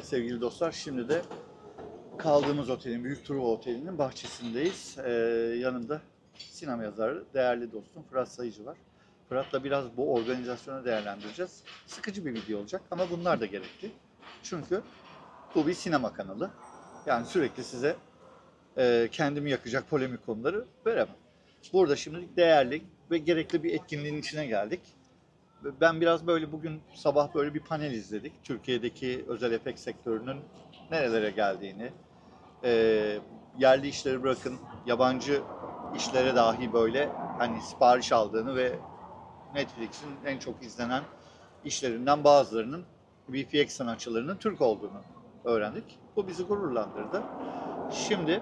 Evet sevgili dostlar, şimdi de kaldığımız otelin, Büyük Truva Oteli'nin bahçesindeyiz. Yanımda sinema yazarı, değerli dostum Fırat Sayıcı var. Fırat'la biraz bu organizasyonu değerlendireceğiz. Sıkıcı bir video olacak ama bunlar da gerekli. Çünkü bu bir sinema kanalı. Yani sürekli size kendimi yakacak polemik konuları veremem. Burada şimdi değerli ve gerekli bir etkinliğin içine geldik. Ben biraz böyle bugün sabah böyle bir panel izledik. Türkiye'deki özel efekt sektörünün nerelere geldiğini, e, yerli işleri bırakın yabancı işlere dahi böyle hani sipariş aldığını ve Netflix'in en çok izlenen işlerinden bazılarının VFX sanatçılarının Türk olduğunu öğrendik. Bu bizi gururlandırdı. Şimdi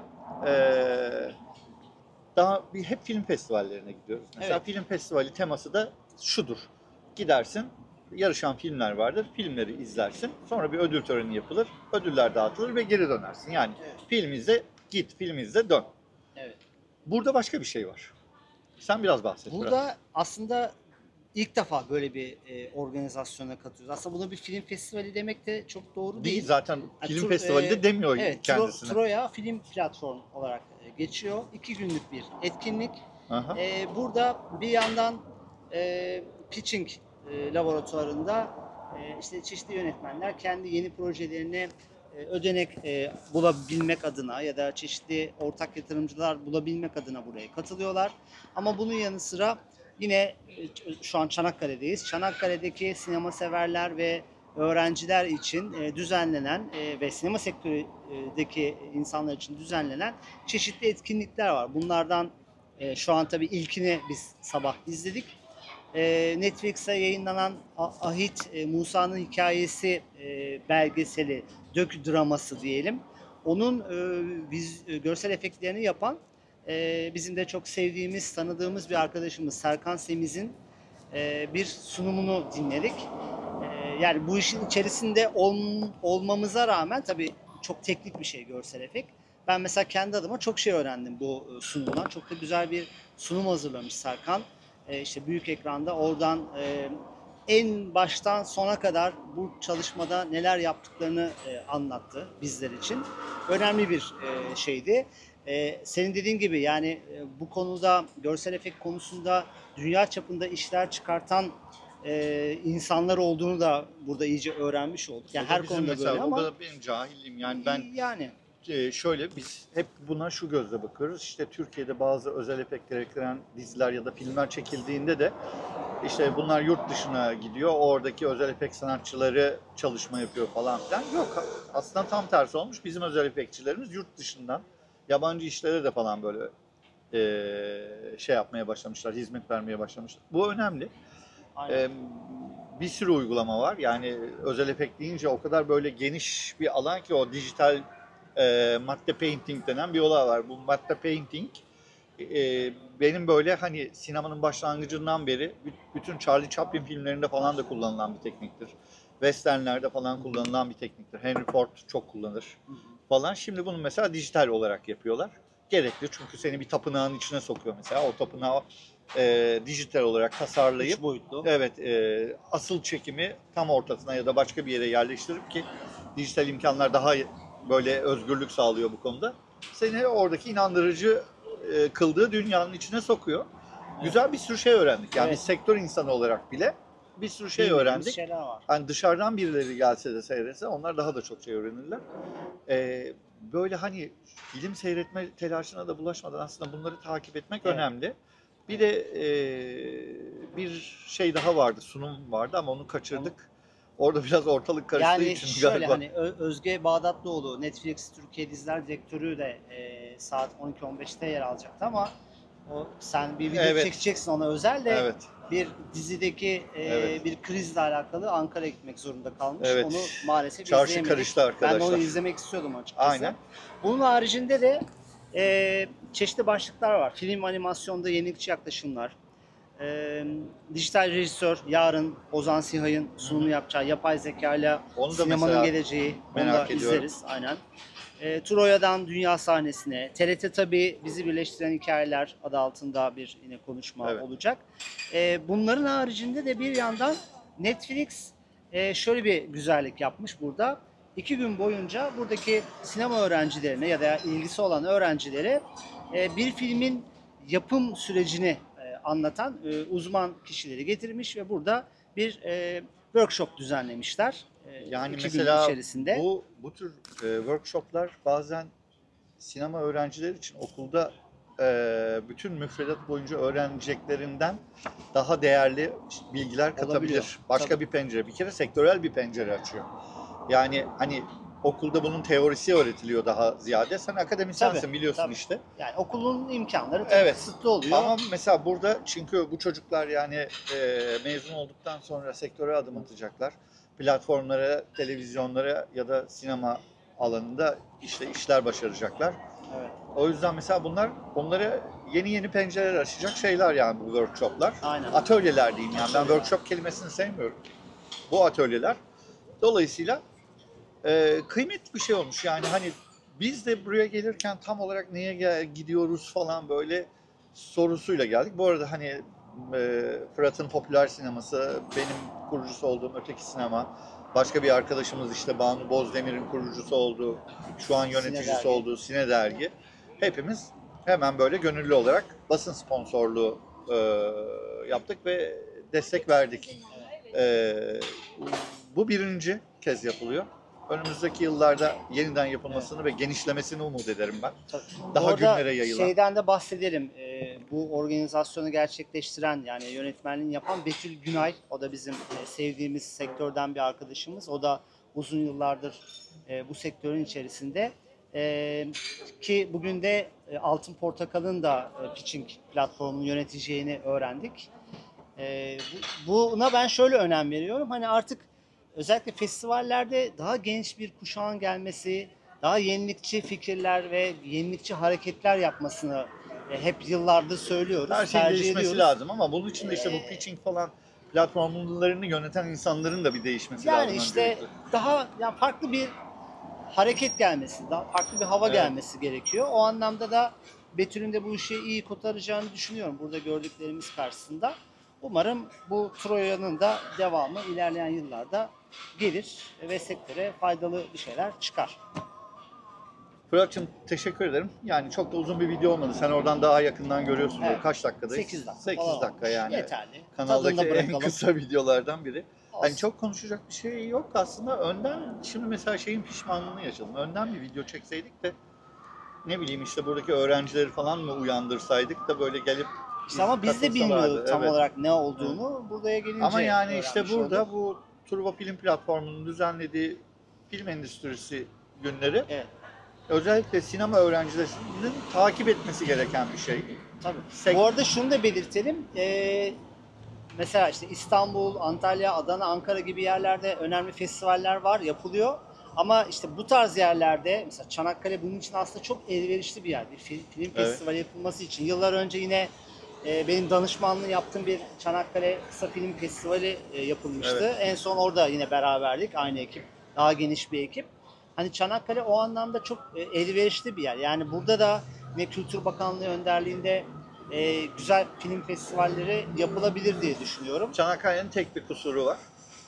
daha bir hep film festivallerine gidiyoruz. Mesela Evet. film festivali teması da şudur. Gidersin, yarışan filmler vardır. Filmleri izlersin. Sonra bir ödül töreni yapılır. Ödüller dağıtılır ve geri dönersin. Yani Evet. film izle, git, film izle, dön. Evet. Burada başka bir şey var. Sen biraz bahset. Burada aslında ilk defa böyle bir organizasyona katılıyoruz. Aslında buna bir film festivali demek de çok doğru Değil değil. zaten Yani film festivali de demiyor evet, kendisine. Troya Film Platform olarak geçiyor. 2 günlük bir etkinlik. Aha. Burada bir yandan pitching laboratuvarında işte çeşitli yönetmenler kendi yeni projelerine ödenek bulabilmek adına ya da çeşitli ortak yatırımcılar bulabilmek adına buraya katılıyorlar. Ama bunun yanı sıra yine şu an Çanakkale'deyiz. Çanakkale'deki sinema severler ve öğrenciler için düzenlenen ve sinema sektöründeki insanlar için düzenlenen çeşitli etkinlikler var. Bunlardan şu an tabii ilkini biz sabah izledik. Netflix'e yayınlanan Ahit Musa'nın hikayesi belgeseli, dök draması diyelim. Onun görsel efektlerini yapan bizim de çok sevdiğimiz, tanıdığımız bir arkadaşımız Serkan Semiz'in bir sunumunu dinledik. Yani bu işin içerisinde olmamıza rağmen tabii çok teknik bir şey görsel efekt. Ben mesela kendi adıma çok şey öğrendim bu sunumdan. Çok da güzel bir sunum hazırlamış Serkan. İşte büyük ekranda oradan en baştan sona kadar bu çalışmada neler yaptıklarını anlattı bizler için. Önemli bir şeydi. Senin dediğin gibi yani bu konuda görsel efekt konusunda dünya çapında işler çıkartan insanlar olduğunu da burada iyice öğrenmiş olduk. Yani O da her bizim konuda mesela, böyle o ama da benim cahilim. Yani ben yani şöyle biz hep buna şu gözle bakıyoruz. İşte Türkiye'de bazı özel efekt gerektiren diziler ya da filmler çekildiğinde de işte bunlar yurt dışına gidiyor. Oradaki özel efekt sanatçıları çalışma yapıyor falan filan. Yok, aslında tam tersi olmuş. Bizim özel efektçilerimiz yurt dışından yabancı işlere de falan böyle şey yapmaya başlamışlar, hizmet vermeye başlamışlar. Bu önemli. aynen. Eee, Bir sürü uygulama var. Yani özel efekt deyince o kadar böyle geniş bir alan ki o dijital matte painting denen bir olay var. Bu matte painting benim böyle hani sinemanın başlangıcından beri bütün Charlie Chaplin filmlerinde falan da kullanılan bir tekniktir. Westernlerde falan kullanılan bir tekniktir. Henry Ford çok kullanır falan. Şimdi bunu mesela dijital olarak yapıyorlar. Gerekli çünkü seni bir tapınağın içine sokuyor mesela. O tapınağı dijital olarak tasarlayıp 3 boyutlu. evet asıl çekimi tam ortasına ya da başka bir yere yerleştirip ki dijital imkanlar daha böyle özgürlük sağlıyor bu konuda. Seni oradaki inandırıcı kıldığı dünyanın içine sokuyor. Evet. Güzel bir sürü şey öğrendik. Yani Evet. biz sektör insanı olarak bile bir sürü şey Bilmediğimiz öğrendik. şeyler var. Hani dışarıdan birileri gelse de seyretse onlar daha da çok şey öğrenirler. Böyle hani film seyretme telaşına da bulaşmadan aslında bunları takip etmek Evet. önemli. Bir de bir şey daha vardı, sunum vardı ama onu kaçırdık. Orada biraz ortalık karıştığı Yani için şöyle galiba. hani Özge Bağdatlıoğlu Netflix Türkiye Diziler Direktörü de saat 12.15'te yer alacaktı ama sen bir video Evet, çekeceksin ona özel de evet, bir dizideki evet, bir krizle alakalı Ankara'ya gitmek zorunda kalmış. evet. Onu maalesef Çarşı izleyemedik. karıştı Ben de arkadaşlar. onu izlemek istiyordum açıkçası. Aynen. Bunun haricinde de çeşitli başlıklar var. Film animasyonda yenilikçi yaklaşımlar. Dijital rejisör yarın Ozan Sihay'ın sunumu yapacağı yapay zeka ile Onu da sinemanın mesela geleceği. Onu merak da ediyorum. izleriz aynen. Troya'dan dünya sahnesine. TRT tabii bizi birleştiren hikayeler adı altında bir yine konuşma Evet. olacak. Bunların haricinde de bir yandan Netflix şöyle bir güzellik yapmış burada. 2 gün boyunca buradaki sinema öğrencilerine ya da ilgisi olan öğrencilere bir filmin yapım sürecini anlatan uzman kişileri getirmiş ve burada bir workshop düzenlemişler. Yani 2 gün mesela içerisinde. bu tür workshoplar bazen sinema öğrencileri için okulda bütün müfredat boyunca öğreneceklerinden daha değerli bilgiler katabilir. Olabiliyor. Başka Tabii. bir pencere, bir kere sektörel bir pencere açıyor. Yani hani okulda bunun teorisi öğretiliyor daha ziyade. Sen akademisyensin, Tabii, biliyorsun tabii. işte. Yani okulun imkanları tabii Evet. kısıtlı oluyor. Ama mesela burada çünkü bu çocuklar yani mezun olduktan sonra sektöre adım atacaklar. Platformlara, televizyonlara ya da sinema alanında işte işler başaracaklar. Evet. O yüzden mesela bunlar onlara yeni pencereler açacak şeyler yani bu workshoplar. Aynen. Atölyeler diyeyim yani. Ben Atölyeler. workshop kelimesini sevmiyorum. Bu atölyeler. Dolayısıyla kıymetli bir şey olmuş. Yani hani biz de buraya gelirken tam olarak neye gidiyoruz falan böyle sorusuyla geldik. Bu arada hani Fırat'ın popüler sineması, benim kurucusu olduğum Öteki Sinema, başka bir arkadaşımız işte Banu Bozdemir'in kurucusu olduğu, şu an yöneticisi Dergi. olduğu Sine Dergi. Hepimiz hemen böyle gönüllü olarak basın sponsorluğu yaptık ve destek verdik. Bu birinci kez yapılıyor. Önümüzdeki yıllarda yeniden yapılmasını ve genişlemesini umut ederim ben. Tabii. Daha Bu arada günlere yayılan. şeyden de bahsedelim. Bu organizasyonu gerçekleştiren yani yönetmenliğini yapan Betül Günay. O da bizim sevdiğimiz sektörden bir arkadaşımız. O da uzun yıllardır bu sektörün içerisinde. Ki bugün de Altın Portakal'ın da pitching platformunu yöneteceğini öğrendik. Buna ben şöyle önem veriyorum. Hani artık özellikle festivallerde daha genç bir kuşağın gelmesi, daha yenilikçi fikirler ve yenilikçi hareketler yapmasını hep yıllardır söylüyoruz. Her şeyin tercih değişmesi ediyoruz. lazım ama bunun için de işte bu pitching falan platformlarını yöneten insanların da bir değişmesi Yani lazım işte öncelikle. daha yani farklı bir hareket gelmesi, daha farklı bir hava Evet. gelmesi gerekiyor. O anlamda da Betül'ün de bu işi iyi kotaracağını düşünüyorum burada gördüklerimiz karşısında. Umarım bu Troya'nın da devamı ilerleyen yıllarda gelir ve sektöre faydalı bir şeyler çıkar. Fırat'cığım teşekkür ederim. Yani çok da uzun bir video olmadı. Sen oradan daha yakından görüyorsun. Evet. Kaç dakikadayız? 8 dakika 8 falan dakika olmuş. yani. Yeterli. Kanaldaki Tadında en bırakalım. kısa videolardan biri. Olsun. Hani çok konuşacak bir şey yok aslında. Önden şimdi mesela şeyin pişmanlığını yaşadım. Önden bir video çekseydik de ne bileyim işte buradaki öğrencileri falan mı uyandırsaydık da böyle gelip İşte ama biz de katılsalardı. bilmiyorduk tam Evet. olarak ne olduğunu. Buraya gelince Ama yani işte öğrenmiş burada olduk. bu Truva Film Platformu'nun düzenlediği film endüstrisi günleri Evet. özellikle sinema öğrencilerinin takip etmesi gereken bir şey. Tabii. Bu arada şunu da belirtelim. Mesela işte İstanbul, Antalya, Adana, Ankara gibi yerlerde önemli festivaller var, yapılıyor. Ama işte bu tarz yerlerde, mesela Çanakkale bunun için aslında çok elverişli bir yer. Bir film Evet. festivali yapılması için. Yıllar önce yine benim danışmanlığı yaptığım bir Çanakkale Kısa Film Festivali yapılmıştı. Evet. En son orada yine beraberdik, aynı ekip. Daha geniş bir ekip. Hani Çanakkale o anlamda çok elverişli bir yer. Yani burada da yine Kültür Bakanlığı önderliğinde güzel film festivalleri yapılabilir diye düşünüyorum. Çanakkale'nin tek bir kusuru var.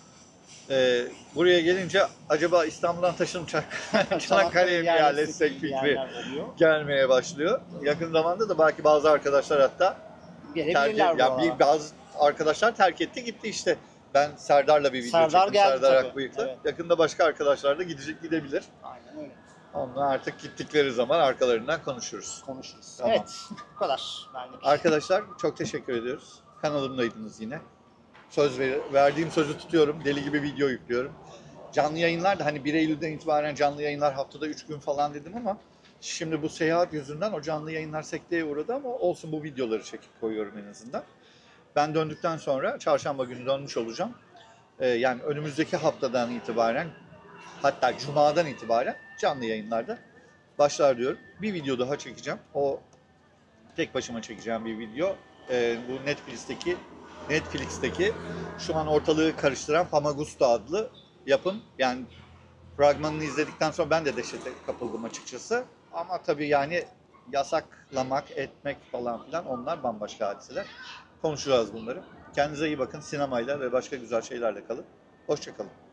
Buraya gelince acaba İstanbul'dan taşınıp Çanakkale'ye mi yerleşsek gibi fikri yerler oluyor. gelmeye başlıyor. Yakın zamanda da belki bazı arkadaşlar hatta Gelebilirler bu ya arada. bazı arkadaşlar terk etti gitti işte. Ben Serdar'la bir video Serdar çektim. geldi Serdar tabii. Akbıyık'la. Evet. Yakında başka arkadaşlar da gidebilir. Aynen öyle. Onlar artık gittikleri zaman arkalarından konuşuruz. Konuşuruz. Tamam. Evet. Bu kadar. Benlik. Arkadaşlar çok teşekkür ediyoruz. Kanalımdaydınız yine. Verdiğim sözü tutuyorum. Deli gibi video yüklüyorum. Canlı yayınlar da hani 1 Eylül'den itibaren canlı yayınlar haftada 3 gün falan dedim ama şimdi bu seyahat yüzünden o canlı yayınlar sekteye uğradı ama olsun, bu videoları çekip koyuyorum en azından. Ben döndükten sonra çarşamba günü dönmüş olacağım. Yani önümüzdeki haftadan itibaren, hatta cumadan itibaren canlı yayınlarda başlar diyorum. Bir video daha çekeceğim. O tek başıma çekeceğim bir video. Bu Netflix'teki şu an ortalığı karıştıran Famagusta adlı yapım. Yani fragmanını izledikten sonra ben de dehşete kapıldım açıkçası. Ama tabii yani yasaklamak, etmek falan filan onlar bambaşka hadiseler. Konuşacağız bunları. Kendinize iyi bakın. Sinemayla ve başka güzel şeylerle kalın. Hoşça kalın.